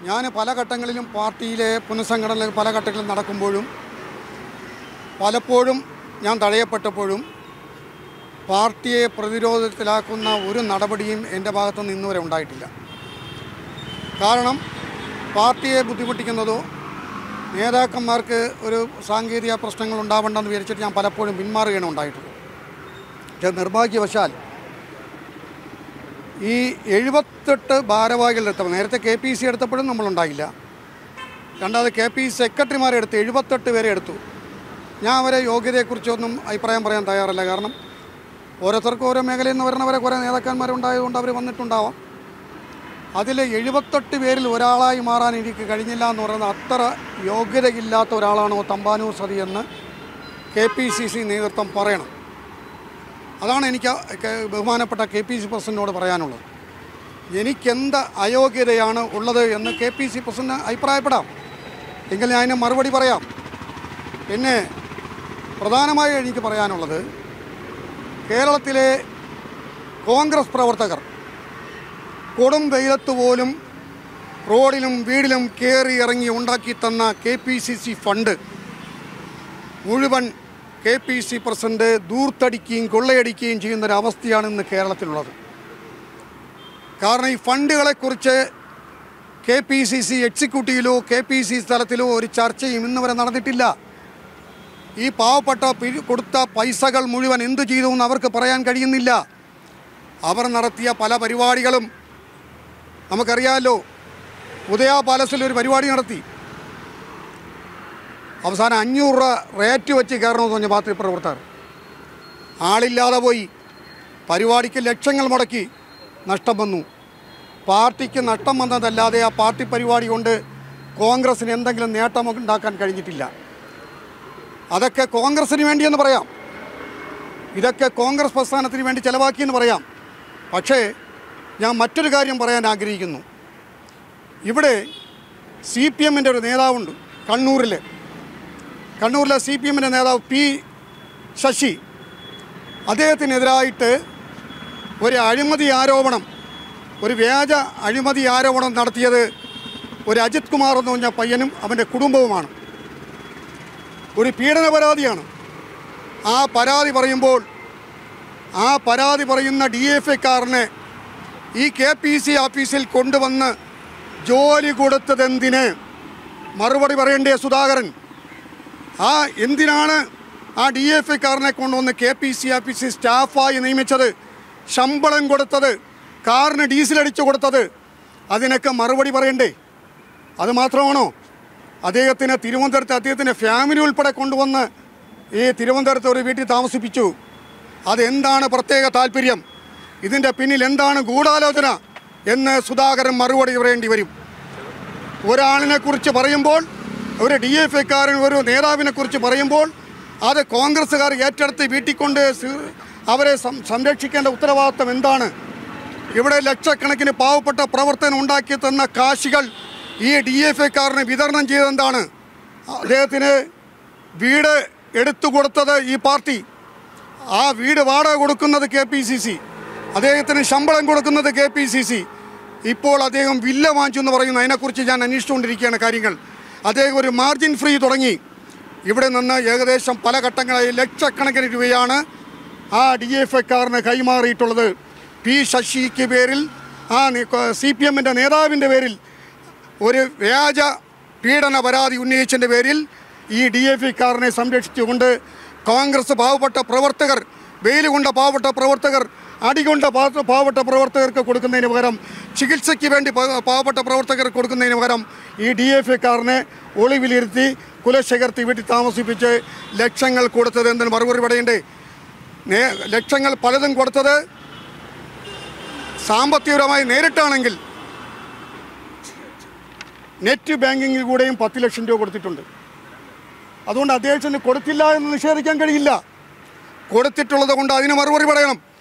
ഞാൻ പല ഘട്ടങ്ങളിലും പാർട്ടിയിലെ പുനഃസംഘടന പല ഘട്ടങ്ങളിലും നടക്കുമ്പോഴും പലപ്പോഴും ഞാൻ തടയപ്പെട്ടപ്പോഴും പാർട്ടിയെ പ്രതിരോധത്തിലാക്കുന്ന ഒരു നടപടിയും എൻ്റെ ഭാഗത്തുനിന്ന് ഇന്നുവരെ ഉണ്ടായിട്ടില്ല. കാരണം പാർട്ടിയെ ബുദ്ധിമുട്ടിക്കുന്നതോ നേതാക്കന്മാർക്ക് ഒരു സാങ്കേതിക പ്രശ്നങ്ങൾ ഉണ്ടാവേണ്ടെന്ന് വിചാരിച്ചിട്ട് ഞാൻ പലപ്പോഴും പിന്മാറുകയാണ് ഉണ്ടായിട്ടുള്ളത്. പക്ഷേ നിർഭാഗ്യവശാൽ ഈ 78 ഭാരവാഹികളെടുത്തപ്പോൾ നേരത്തെ KPC എടുത്തപ്പോഴും നമ്മളുണ്ടായില്ല. രണ്ടാമത് KPC സെക്രട്ടറിമാരെ എടുത്ത് 78 പേരെ എടുത്തു. ഞാൻ അവരെ യോഗ്യതയെക്കുറിച്ചൊന്നും അഭിപ്രായം പറയാൻ തയ്യാറല്ല. കാരണം ഓരോരുത്തർക്കും ഓരോ മേഖലയിൽ നിന്ന് വരുന്നവരെ കുറേ നേതാക്കന്മാരുണ്ടായതുകൊണ്ട് അവർ വന്നിട്ടുണ്ടാവാം. അതിൽ 78 പേരിൽ ഒരാളായി മാറാൻ എനിക്ക് കഴിഞ്ഞില്ല എന്ന് പറയുന്നത് അത്ര യോഗ്യതയില്ലാത്ത ഒരാളാണോ തമ്പാനൂർ സതി എന്ന് KPCC നേതൃത്വം പറയണം. അതാണ് എനിക്ക് ബഹുമാനപ്പെട്ട KPCC പ്രസിഡന്റിനോട് പറയാനുള്ളത്. എനിക്കെന്ത് അയോഗ്യതയാണ് ഉള്ളത് എന്ന് KPCC പ്രസിഡന്റ് അഭിപ്രായപ്പെടാം, എങ്കിൽ ഞാൻ അതിന് മറുപടി പറയാം. പിന്നെ പ്രധാനമായും എനിക്ക് പറയാനുള്ളത്, കേരളത്തിലെ കോൺഗ്രസ് പ്രവർത്തകർ കൊടും വെയിലത്ത് പോലും റോഡിലും വീടിലും കയറി ഇറങ്ങി ഉണ്ടാക്കി തന്ന KPCC ഫണ്ട് മുഴുവൻ KPCC പ്രസിഡന്റ് ദൂർത്തടിക്കുകയും കൊള്ളയടിക്കുകയും ചെയ്യുന്നൊരവസ്ഥയാണ് ഇന്ന് കേരളത്തിലുള്ളത്. കാരണം ഈ ഫണ്ടുകളെക്കുറിച്ച് KPCC എക്സിക്യൂട്ടീവിലോ KPCC തലത്തിലോ ഒരു ചർച്ചയും ഇന്ന് വരെ നടന്നിട്ടില്ല. ഈ പാവപ്പെട്ട കൊടുത്ത പൈസകൾ മുഴുവൻ എന്തു ചെയ്തു എന്ന് അവർക്ക് പറയാൻ കഴിയുന്നില്ല. അവർ നടത്തിയ പല പരിപാടികളും നമുക്കറിയാമല്ലോ. ഉദയ പാലസിൽ ഒരു പരിപാടി നടത്തി, അവസാനം 500 രൂപ റേറ്റ് വെച്ച് കയറണമെന്ന് പറഞ്ഞ പാർട്ടി പ്രവർത്തകർ ആളില്ലാതെ പോയി. പരിപാടിക്ക് ലക്ഷങ്ങൾ മുടക്കി, നഷ്ടം വന്നു. പാർട്ടിക്ക് നഷ്ടം വന്നതല്ലാതെ ആ പാർട്ടി പരിപാടി കൊണ്ട് കോൺഗ്രസിന് എന്തെങ്കിലും നേട്ടം ഉണ്ടാക്കാൻ കഴിഞ്ഞിട്ടില്ല. അതൊക്കെ കോൺഗ്രസിന് വേണ്ടിയെന്ന് പറയാം, ഇതൊക്കെ കോൺഗ്രസ് പ്രസ്ഥാനത്തിന് വേണ്ടി ചിലവാക്കിയെന്ന് പറയാം. പക്ഷേ ഞാൻ മറ്റൊരു കാര്യം പറയാൻ ആഗ്രഹിക്കുന്നു. ഇവിടെ CPMൻ്റെ ഒരു നേതാവുണ്ട്, കണ്ണൂരിലെ CPMൻ്റെ നേതാവ് P. ശശി. അദ്ദേഹത്തിനെതിരായിട്ട് ഒരു അഴിമതി ആരോപണം, ഒരു വ്യാജ അഴിമതി ആരോപണം നടത്തിയത് ഒരു അജിത് കുമാർ എന്ന് പറഞ്ഞ പയ്യനും അവൻ്റെ കുടുംബവുമാണ്. ഒരു പീഡന പരാതിയാണ്. ആ പരാതി പറയുന്ന DFIക്കാരനെ ഈ KPCC ഓഫീസിൽ കൊണ്ടുവന്ന് ജോലി കൊടുത്തതെന്തിന്? മറുപടി പറയണ്ടേ സുധാകരൻ? എന്തിനാണ് ആ DFIക്കാരനെ കൊണ്ടുവന്ന് KPCC ഓഫീസിൽ സ്റ്റാഫായി നിയമിച്ചത്, ശമ്പളം കൊടുത്തത്, കാറിന് ഡീസലടിച്ചു കൊടുത്തത്? അതിനൊക്കെ മറുപടി പറയണ്ടേ? അതുമാത്രമാണോ? അദ്ദേഹത്തിന് തിരുവനന്തപുരത്ത് അദ്ദേഹത്തിൻ്റെ ഫാമിലി ഉൾപ്പെടെ കൊണ്ടുവന്ന് ഈ തിരുവനന്തപുരത്ത് ഒരു വീട്ടിൽ താമസിപ്പിച്ചു. അതെന്താണ് പ്രത്യേക താല്പര്യം? ഇതിൻ്റെ പിന്നിൽ എന്താണ് ഗൂഢാലോചന എന്ന് സുധാകരൻ മറുപടി പറയേണ്ടി വരും. ഒരാളിനെക്കുറിച്ച് പറയുമ്പോൾ, ഒരു DFIക്കാരൻ ഒരു നേതാവിനെക്കുറിച്ച് പറയുമ്പോൾ അത് കോൺഗ്രസ്സുകാർ ഏറ്റെടുത്ത് വീട്ടിൽ കൊണ്ട് അവരെ സംരക്ഷിക്കേണ്ട ഉത്തരവാദിത്വം എന്താണ്? ഇവിടെ ലക്ഷക്കണക്കിന് പാവപ്പെട്ട പ്രവർത്തനം ഉണ്ടാക്കി തന്ന കാശികൾ ഈ DFIക്കാരന് വിതരണം ചെയ്തെന്താണ്? അദ്ദേഹത്തിന് വീട് എടുത്തു കൊടുത്തത് ഈ പാർട്ടി, ആ വീട് വാടക കൊടുക്കുന്നത് KPCC, അദ്ദേഹത്തിന് ശമ്പളം കൊടുക്കുന്നത് KPCC. ഇപ്പോൾ അദ്ദേഹം വില്ല വാങ്ങിച്ചു എന്ന് പറയുന്നു. അതിനെക്കുറിച്ച് ഞാൻ അന്വേഷിച്ചുകൊണ്ടിരിക്കുകയാണ് കാര്യങ്ങൾ. അദ്ദേഹം ഒരു മാർജിൻ ഫ്രീ തുടങ്ങി. ഇവിടെ നിന്ന് ഏകദേശം പല ഘട്ടങ്ങളായി ലക്ഷക്കണക്കിന് രൂപയാണ് ആ DFIക്കാരന് കൈമാറിയിട്ടുള്ളത്. P. ശശിക്ക് പേരിൽ, ആ CPMൻ്റെ നേതാവിൻ്റെ പേരിൽ ഒരു വ്യാജ പീഡന പരാതി ഉന്നയിച്ചതിൻ്റെ പേരിൽ ഈ DFIക്കാരനെ സംരക്ഷിച്ചുകൊണ്ട് കോൺഗ്രസ് പാവപ്പെട്ട പ്രവർത്തകർ, വെയിൽ കൊണ്ട പാവപ്പെട്ട പ്രവർത്തകർ, അടികൊണ്ട പാവപ്പെട്ട പ്രവർത്തകർക്ക് കൊടുക്കുന്നതിന് പകരം, ചികിത്സയ്ക്ക് വേണ്ടി പാവപ്പെട്ട പ്രവർത്തകർക്ക് കൊടുക്കുന്നതിന് പകരം ഈ DFIക്കാരനെ ഒളിവിലിരുത്തി കുലശേഖരത്തി വീട്ടിൽ താമസിപ്പിച്ച് ലക്ഷങ്ങൾ കൊടുത്തത് എന്തിന് മറുപടി പറയണ്ടേ? ലക്ഷങ്ങൾ പലതും കൊടുത്തത് സാമ്പത്തികപരമായി നേരിട്ടാണെങ്കിൽ നെറ്റ് ബാങ്കിങ്ങിൽ കൂടെയും 10 ലക്ഷം രൂപ കൊടുത്തിട്ടുണ്ട്. അതുകൊണ്ട് അദ്ദേഹത്തിന് കൊടുത്തില്ല എന്ന് നിഷേധിക്കാൻ കഴിയില്ല. കൊടുത്തിട്ടുള്ളത് കൊണ്ട് അതിന് മറുപടി പറയണം.